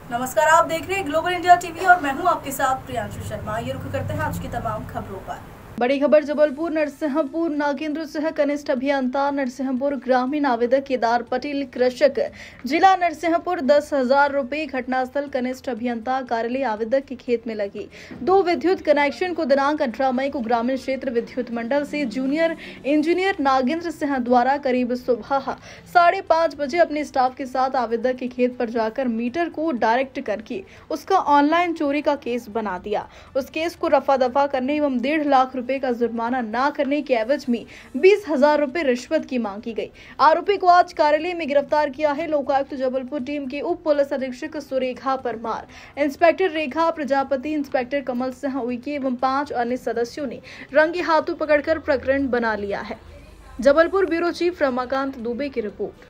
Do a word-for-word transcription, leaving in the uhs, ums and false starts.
नमस्कार, आप देख रहे हैं ग्लोबल इंडिया टीवी और मैं हूं आपके साथ प्रियांशु शर्मा। ये रुक करते हैं आज की तमाम खबरों पर। बड़ी खबर जबलपुर नरसिंहपुर नागेंद्र सिंह कनिष्ठ अभियंता नरसिंहपुर ग्रामीण आवेदक केदार पटेल कृषक जिला नरसिंहपुर दस हजार रूपए घटनास्थल कनिष्ठ अभियंता कार्यालय आवेदक के खेत में लगी दो विद्युत कनेक्शन को दिनांक अठारह मई को ग्रामीण क्षेत्र विद्युत मंडल से जूनियर इंजीनियर नागेंद्र सिंह द्वारा करीब सुबह साढ़े पाँच बजे अपने स्टाफ के साथ आवेदक के खेत पर जाकर मीटर को डायरेक्ट करके उसका ऑनलाइन चोरी का केस बना दिया। उस केस को रफा दफा करने एवं डेढ़ लाख रुपए का जुर्माना न करने के एवज में बीस हजार रूपए रिश्वत की मांग की गई। आरोपी को आज कार्यालय में गिरफ्तार किया है लोकायुक्त जबलपुर टीम के उप पुलिस अधीक्षक सुरेखा परमार, इंस्पेक्टर रेखा प्रजापति, इंस्पेक्टर कमल सिंह उइके एवं पांच अन्य सदस्यों ने रंगे हाथों पकड़कर प्रकरण बना लिया है। जबलपुर ब्यूरो चीफ रमाकांत दुबे की रिपोर्ट।